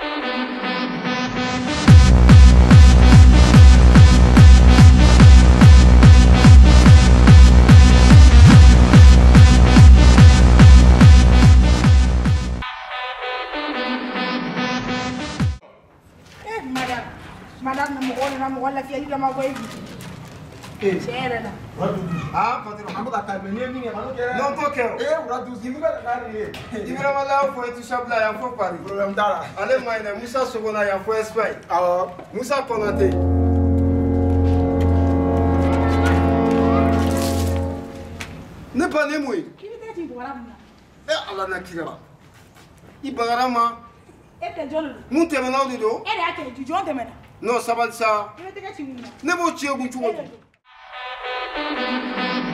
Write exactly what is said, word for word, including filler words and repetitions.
Madame, je vais vous la fille, je vais Eh, Chérie, là. ah, patron, on va t'amener, mais Non, toi, Kéro. eh, on va tous dire que la Il va là, il faut être touchable là, il faut Paris. problème d'ara. Allez, moi, Moussa Sogona, il faut Espagne. Alors, Moussa Konaté. Ne pas ne mouille. Qui est-ce que tu vois là? Eh, Allah n'a qu'il a. Il bagarama. Et t'es jeune. Mon thème n'a pas de dos. Elle est à quel du jour de maintenant. Non, ça va de ça. Il est à quel du jour. Ne vous tuez, vous tuez. Elle est